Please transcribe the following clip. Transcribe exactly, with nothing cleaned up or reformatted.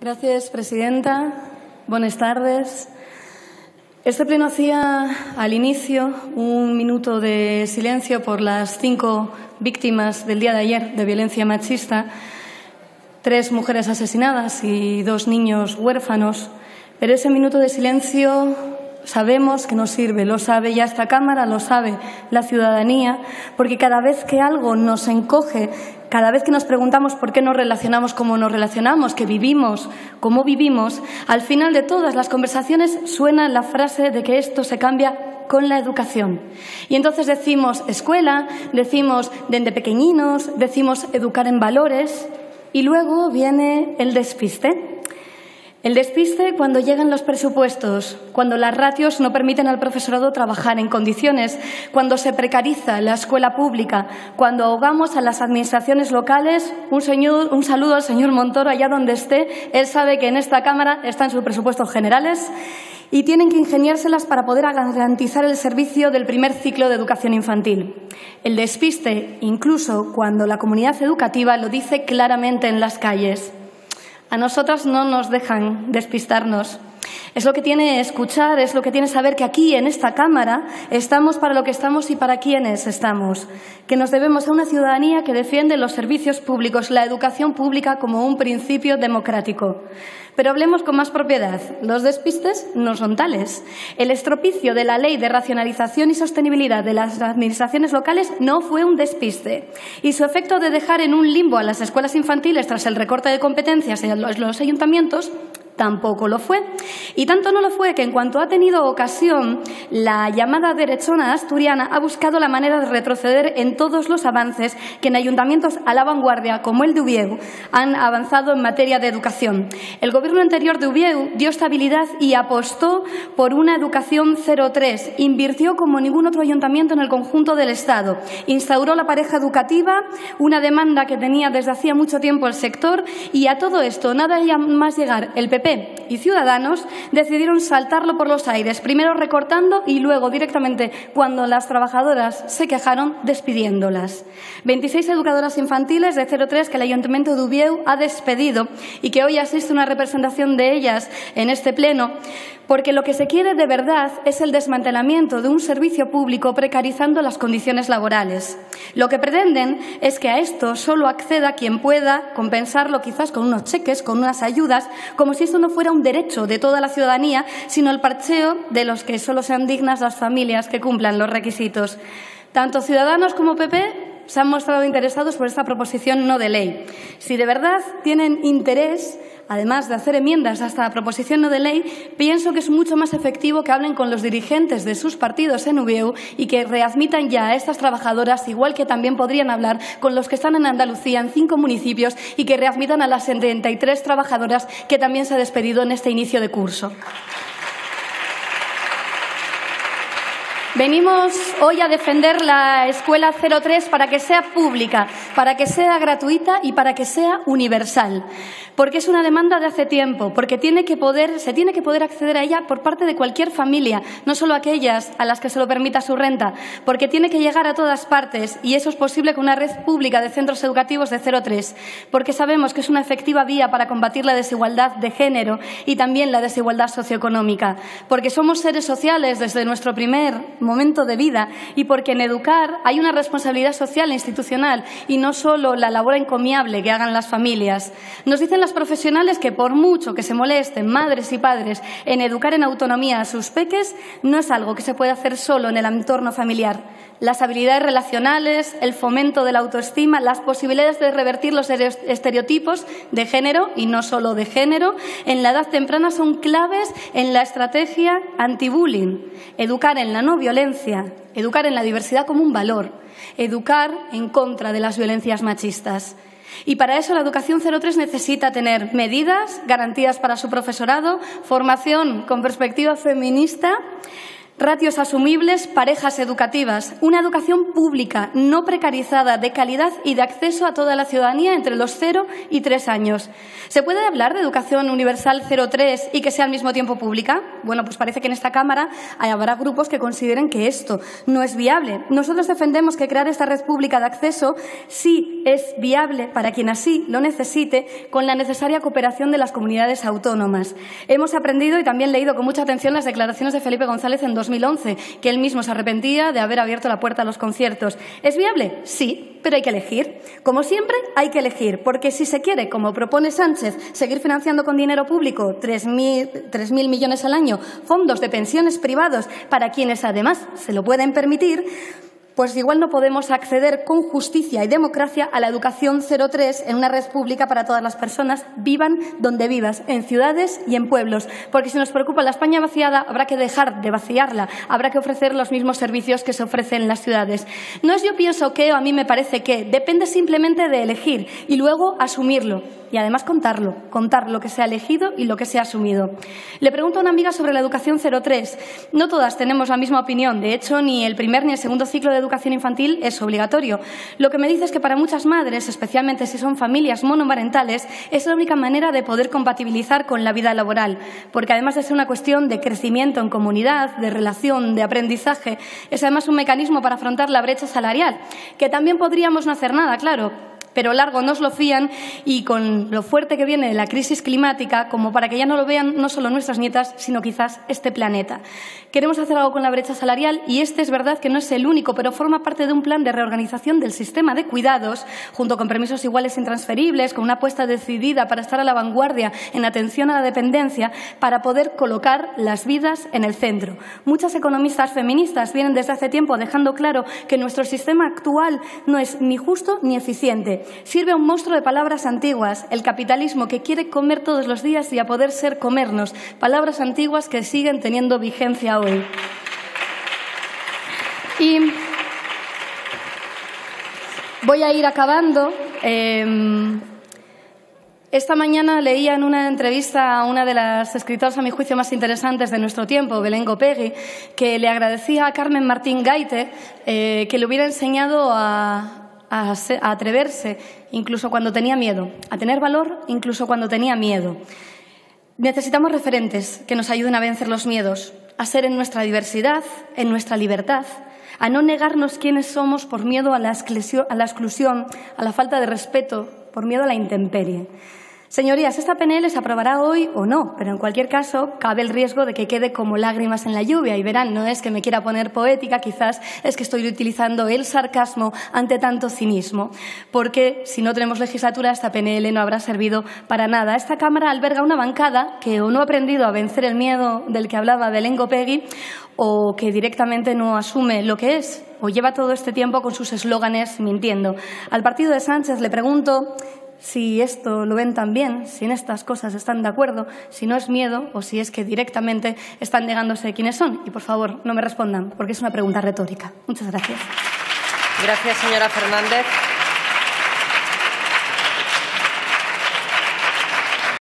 Gràcies, presidenta. Buenas tardes. Este pleno hacía al inicio un minuto de silencio por las cinco víctimas del día de ayer de violencia machista, tres mujeres asesinadas y dos niños huérfanos. Pero ese minuto de silencio sabemos que no sirve, lo sabe ya esta Cámara, lo sabe la ciudadanía, porque cada vez que algo nos encoge, cada vez que nos preguntamos por qué nos relacionamos como nos relacionamos, que vivimos como vivimos, al final de todas las conversaciones suena la frase de que esto se cambia con la educación. Y entonces decimos escuela, decimos desde pequeñinos, decimos educar en valores y luego viene el despiste. El despiste cuando llegan los presupuestos, cuando las ratios no permiten al profesorado trabajar en condiciones, cuando se precariza la escuela pública, cuando ahogamos a las administraciones locales. Un, señor, un saludo al señor Montoro allá donde esté. Él sabe que en esta Cámara están sus presupuestos generales y tienen que ingeniárselas para poder garantizar el servicio del primer ciclo de educación infantil. El despiste, incluso cuando la comunidad educativa lo dice claramente en las calles. A nosotras no nos dejan despistarnos. Es lo que tiene escuchar, es lo que tiene saber que aquí, en esta Cámara, estamos para lo que estamos y para quiénes estamos. Que nos debemos a una ciudadanía que defiende los servicios públicos, la educación pública como un principio democrático. Pero hablemos con más propiedad. Los despistes no son tales. El estropicio de la Ley de Racionalización y Sostenibilidad de las administraciones locales no fue un despiste. Y su efecto de dejar en un limbo a las escuelas infantiles tras el recorte de competencias en los ayuntamientos tampoco lo fue. Y tanto no lo fue que en cuanto ha tenido ocasión, la llamada derechona asturiana ha buscado la manera de retroceder en todos los avances que en ayuntamientos a la vanguardia, como el de Ubieu, han avanzado en materia de educación. El gobierno anterior de Ubieu dio estabilidad y apostó por una educación cero tres. Invirtió como ningún otro ayuntamiento en el conjunto del Estado. Instauró la pareja educativa, una demanda que tenía desde hacía mucho tiempo el sector, y a todo esto, nada más llegar el P P y Ciudadanos, decidieron saltarlo por los aires, primero recortando y luego directamente, cuando las trabajadoras se quejaron, despidiéndolas. veintiséis educadoras infantiles de cero tres que el Ayuntamiento de Ubieu ha despedido y que hoy asiste una representación de ellas en este pleno, porque lo que se quiere de verdad es el desmantelamiento de un servicio público precarizando las condiciones laborales. Lo que pretenden es que a esto solo acceda quien pueda compensarlo quizás con unos cheques, con unas ayudas, como si esto no fuera un derecho de toda la ciudadanía, sino el parcheo de los que solo sean dignas las familias que cumplan los requisitos. Tanto Ciudadanos como P P se han mostrado interesados por esta proposición no de ley. Si de verdad tienen interés, además de hacer enmiendas a esta proposición no de ley, pienso que es mucho más efectivo que hablen con los dirigentes de sus partidos en Ubieu y que readmitan ya a estas trabajadoras, igual que también podrían hablar con los que están en Andalucía, en cinco municipios, y que readmitan a las setenta y tres trabajadoras que también se ha despedido en este inicio de curso. Venimos hoy a defender la escuela cero tres para que sea pública, para que sea gratuita y para que sea universal. Porque es una demanda de hace tiempo, porque tiene que poder, se tiene que poder acceder a ella por parte de cualquier familia, no solo aquellas a las que se lo permita su renta, porque tiene que llegar a todas partes y eso es posible con una red pública de centros educativos de cero tres, porque sabemos que es una efectiva vía para combatir la desigualdad de género y también la desigualdad socioeconómica, porque somos seres sociales desde nuestro primer momento de vida y porque en educar hay una responsabilidad social e institucional y no solo la labor encomiable que hagan las familias. Nos dicen las profesionales que por mucho que se molesten madres y padres en educar en autonomía a sus peques, no es algo que se puede hacer solo en el entorno familiar. Las habilidades relacionales, el fomento de la autoestima, las posibilidades de revertir los estereotipos de género y no solo de género en la edad temprana son claves en la estrategia anti-bullying. Educar en la no violencia, educar en la diversidad como un valor, educar en contra de las violencias machistas. Y para eso la educación cero tres necesita tener medidas, garantías para su profesorado, formación con perspectiva feminista, Ratios asumibles, parejas educativas, una educación pública, no precarizada, de calidad y de acceso a toda la ciudadanía entre los cero y tres años. ¿Se puede hablar de educación universal cero tres y que sea al mismo tiempo pública? Bueno, pues parece que en esta Cámara habrá grupos que consideren que esto no es viable. Nosotros defendemos que crear esta red pública de acceso sí es viable para quien así lo necesite, con la necesaria cooperación de las comunidades autónomas. Hemos aprendido y también leído con mucha atención las declaraciones de Felipe González en dos mil once, que él mismo se arrepentía de haber abierto la puerta a los conciertos. ¿Es viable? Sí, pero hay que elegir. Como siempre, hay que elegir, porque si se quiere, como propone Sánchez, seguir financiando con dinero público tres mil millones al año, fondos de pensiones privados para quienes además se lo pueden permitir, pues igual no podemos acceder con justicia y democracia a la educación cero tres en una red pública para todas las personas, vivan donde vivas, en ciudades y en pueblos. Porque si nos preocupa la España vaciada, habrá que dejar de vaciarla, habrá que ofrecer los mismos servicios que se ofrecen en las ciudades. No es yo pienso que o a mí me parece que, depende simplemente de elegir y luego asumirlo. Y además contarlo, contar lo que se ha elegido y lo que se ha asumido. Le pregunto a una amiga sobre la educación cero tres. No todas tenemos la misma opinión. De hecho, ni el primer ni el segundo ciclo de educación infantil es obligatorio. Lo que me dice es que para muchas madres, especialmente si son familias monomarentales, es la única manera de poder compatibilizar con la vida laboral. Porque además de ser una cuestión de crecimiento en comunidad, de relación, de aprendizaje, es además un mecanismo para afrontar la brecha salarial, que también podríamos no hacer nada, claro, pero largo nos lo fían, y con lo fuerte que viene la crisis climática, como para que ya no lo vean no solo nuestras nietas, sino quizás este planeta. Queremos hacer algo con la brecha salarial y este es verdad que no es el único, pero forma parte de un plan de reorganización del sistema de cuidados, junto con permisos iguales e intransferibles, con una apuesta decidida para estar a la vanguardia en atención a la dependencia, para poder colocar las vidas en el centro. Muchas economistas feministas vienen desde hace tiempo dejando claro que nuestro sistema actual no es ni justo ni eficiente. Sirve a un monstruo de palabras antiguas, el capitalismo que quiere comer todos los días y a poder ser comernos, palabras antiguas que siguen teniendo vigencia hoy. Y voy a ir acabando. Eh, Esta mañana leía en una entrevista a una de las escritoras, a mi juicio, más interesantes de nuestro tiempo, Belén Gopegui, que le agradecía a Carmen Martín Gaite eh, que le hubiera enseñado a... A, a atreverse incluso cuando tenía miedo, a tener valor incluso cuando tenía miedo. Necesitamos referentes que nos ayuden a vencer los miedos, a ser en nuestra diversidad, en nuestra libertad, a no negarnos quiénes somos por miedo a la exclusión, a la, exclusión, a la falta de respeto, por miedo a la intemperie. Señorías, esta P N L se aprobará hoy o no, pero en cualquier caso cabe el riesgo de que quede como lágrimas en la lluvia. Y verán, no es que me quiera poner poética, quizás es que estoy utilizando el sarcasmo ante tanto cinismo. Porque si no tenemos legislatura, esta P N L no habrá servido para nada. Esta Cámara alberga una bancada que o no ha aprendido a vencer el miedo del que hablaba Belén Gopegui, o que directamente no asume lo que es, o lleva todo este tiempo con sus eslóganes mintiendo. Al partido de Sánchez le pregunto si esto lo ven tan bien, si en estas cosas están de acuerdo, si no es miedo o si es que directamente están negándose de quiénes son. Y, por favor, no me respondan, porque es una pregunta retórica. Muchas gracias. Gracias, señora Fernández.